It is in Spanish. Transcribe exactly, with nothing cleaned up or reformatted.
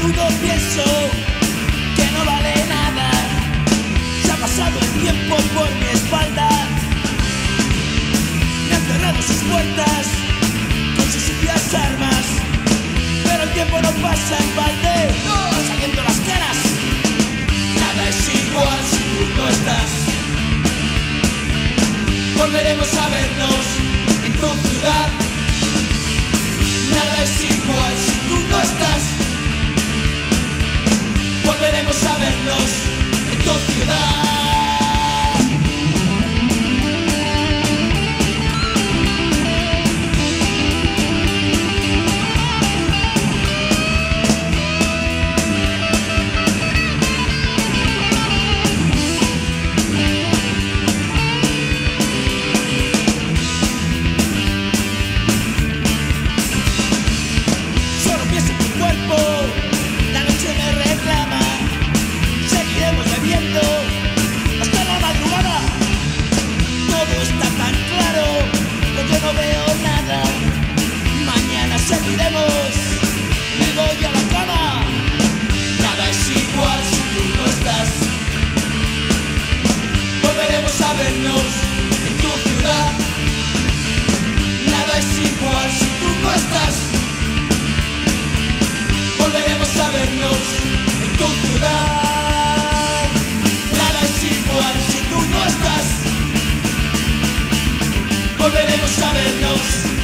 menudo pienso que no vale nada. Se ha pasado el tiempo por mi espalda, me han cerrado sus puertas con sus sucias armas, pero el tiempo no pasa en balde, no, saliendo las caras. Nada es igual si tú no estás. Volveremos a vernos en tu ciudad. Nada es igual si tú no estás. Volveremos a vernos en tu ciudad. Seguiremos, me voy a la cama. Nada es igual si tú no estás. Volveremos a vernos en tu ciudad. Nada es igual si tú no estás. Volveremos a vernos en tu ciudad. Nada es igual si tú no estás. Volveremos a vernos